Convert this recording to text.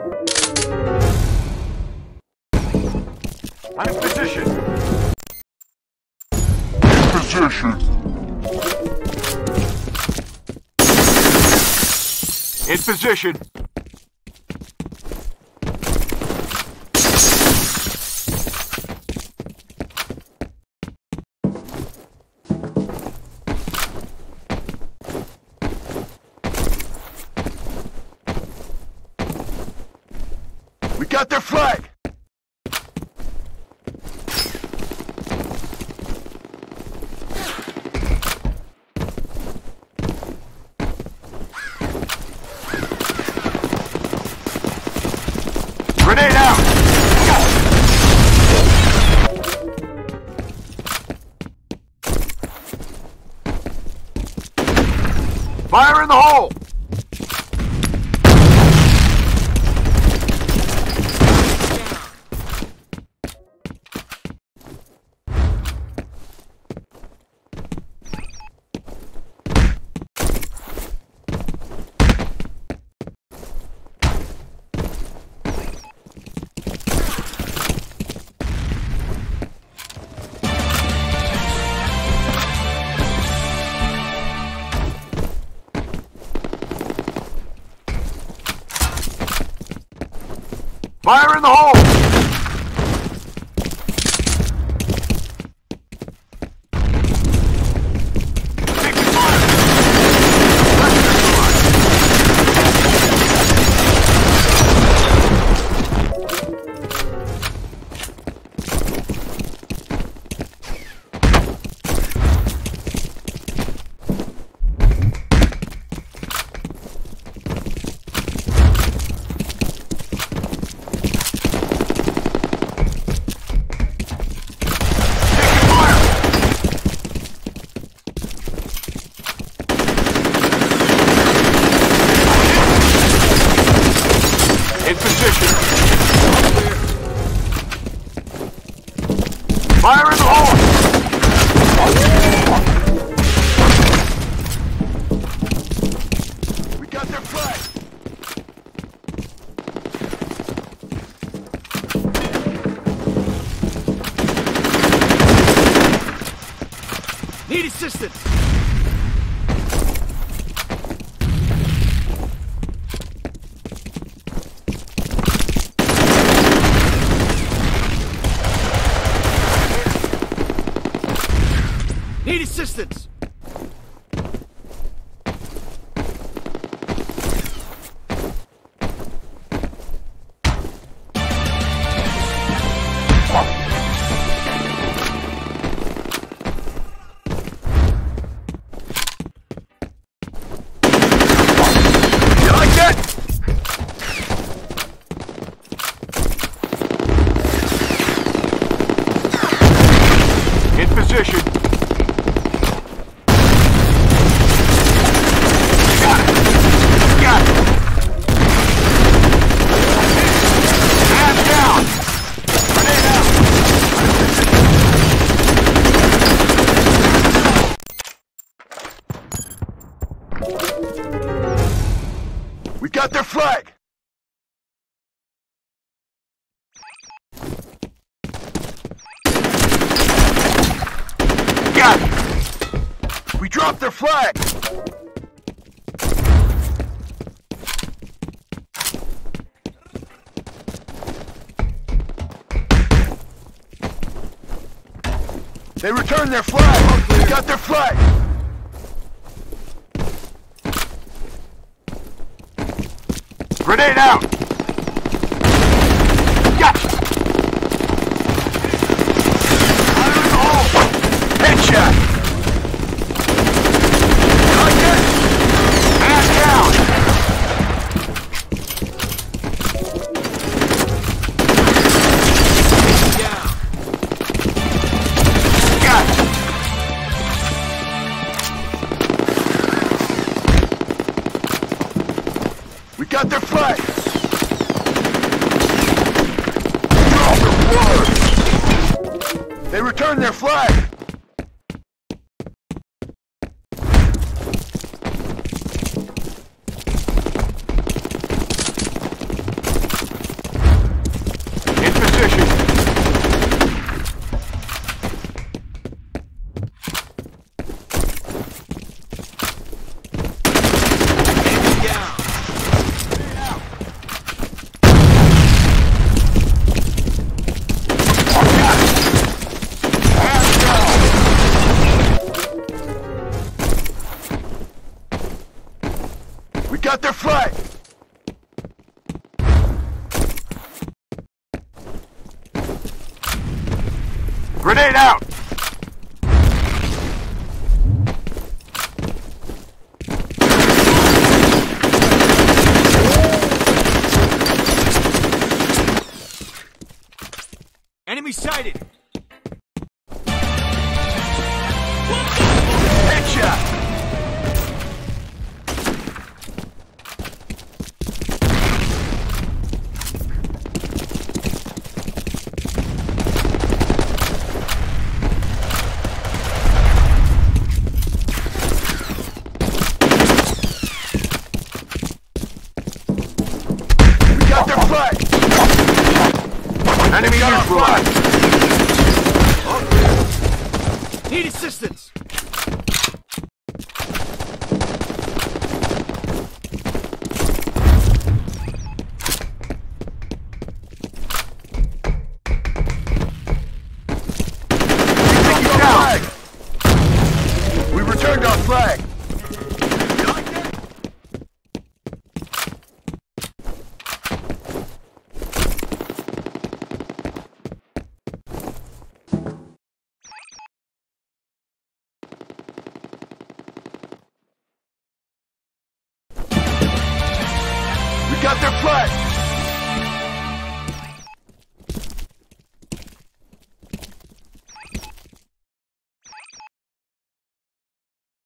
I'm in position. In position. We got their flag. Grenade out! Fire in the hole! Fire in the hole! Taking fire! Fire in the hole! We got their flag! Need assistance! Need assistance! You like that? In position. We got their flag! Got it! We dropped their flag! They returned their flag! We got their flag! Grenade out! Gotcha! Fire in the hole! Headshot! Like that! Man down! Got it! We got their flag! They returned their flag! Grenade out! Enemy sighted! Headshot! We got their flag! Enemy got our flag! Need assistance!